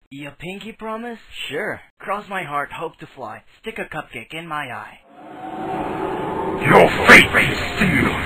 You pinky promise? Sure. Cross my heart, hope to fly. Stick a cupcake in my eye. Your fate is sealed.